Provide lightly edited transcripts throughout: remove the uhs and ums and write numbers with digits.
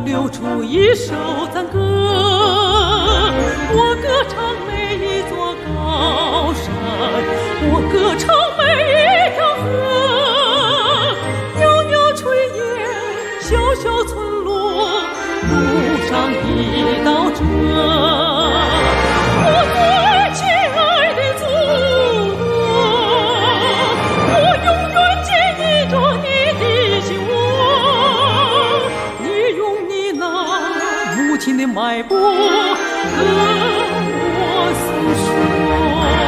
流出一首赞歌。我歌唱每一座高山，我歌唱每一条河。袅袅炊烟，小小村落，路上一道辙。的脉搏跟我诉说。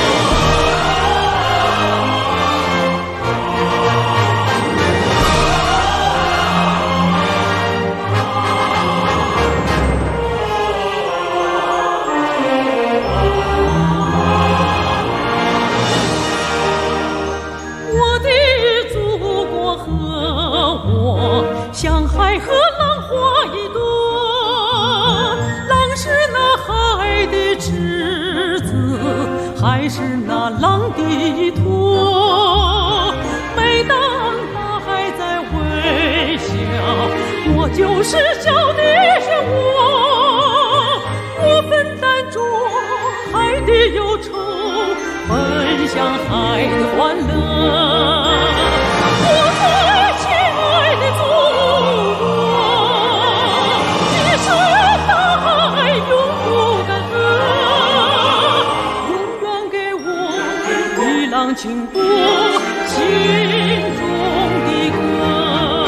我的祖国和我像海和浪花一朵，是那海的稚子，还是那浪的依托？每当大海在微笑，我就是笑的漩涡。我分担着海的忧愁，分享海的欢乐。轻拨心中的歌。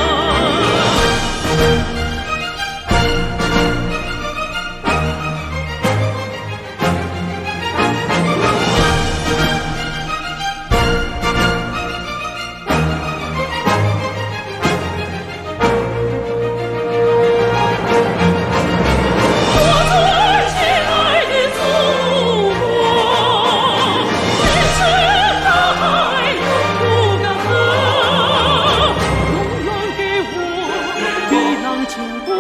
情。